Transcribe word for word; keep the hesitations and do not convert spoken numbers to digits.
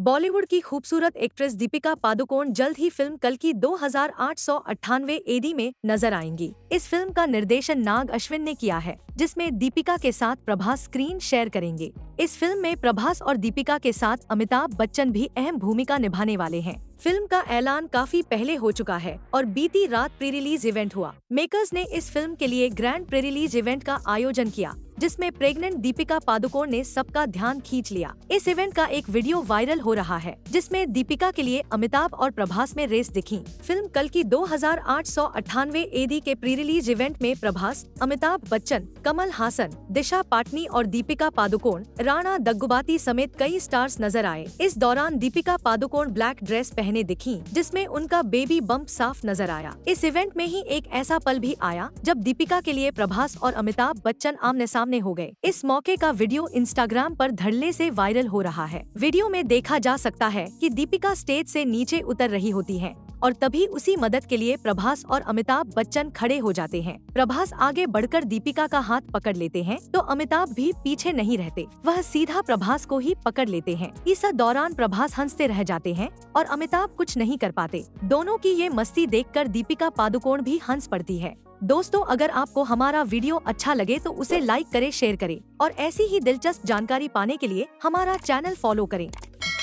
बॉलीवुड की खूबसूरत एक्ट्रेस दीपिका पादुकोण जल्द ही फिल्म कल्कि दो हजार आठ सौ अट्ठानवे एडी में नजर आएंगी। इस फिल्म का निर्देशन नाग अश्विन ने किया है, जिसमें दीपिका के साथ प्रभास स्क्रीन शेयर करेंगे। इस फिल्म में प्रभास और दीपिका के साथ अमिताभ बच्चन भी अहम भूमिका निभाने वाले हैं। फिल्म का ऐलान काफी पहले हो चुका है और बीती रात प्री रिलीज इवेंट हुआ। मेकर्स ने इस फिल्म के लिए ग्रैंड प्री रिलीज इवेंट का आयोजन किया, जिसमें प्रेग्नेंट दीपिका पादुकोण ने सबका ध्यान खींच लिया। इस इवेंट का एक वीडियो वायरल हो रहा है, जिसमें दीपिका के लिए अमिताभ और प्रभास में रेस दिखी। फिल्म कल्कि दो हजार आठ सौ अट्ठानवे एडी के प्री रिलीज इवेंट में प्रभास, अमिताभ बच्चन, कमल हासन, दिशा पाटनी और दीपिका पादुकोण, राणा दग्गुबाती समेत कई स्टार्स नजर आए। इस दौरान दीपिका पादुकोण ब्लैक ड्रेस पहने दिखी, जिसमें उनका बेबी बम्प साफ नजर आया। इस इवेंट में ही एक ऐसा पल भी आया जब दीपिका के लिए प्रभास और अमिताभ बच्चन आमने सामने हो गए। इस मौके का वीडियो इंस्टाग्राम पर धड़ल्ले से वायरल हो रहा है। वीडियो में देखा जा सकता है कि दीपिका स्टेज से नीचे उतर रही होती हैं और तभी उसी मदद के लिए प्रभास और अमिताभ बच्चन खड़े हो जाते हैं। प्रभास आगे बढ़कर दीपिका का हाथ पकड़ लेते हैं तो अमिताभ भी पीछे नहीं रहते, वह सीधा प्रभास को ही पकड़ लेते हैं। इस दौरान प्रभास हंसते रह जाते हैं और अमिताभ कुछ नहीं कर पाते। दोनों की ये मस्ती देखकर दीपिका पादुकोण भी हंस पड़ती है। दोस्तों, अगर आपको हमारा वीडियो अच्छा लगे तो उसे लाइक करें, शेयर करें और ऐसी ही दिलचस्प जानकारी पाने के लिए हमारा चैनल फॉलो करें।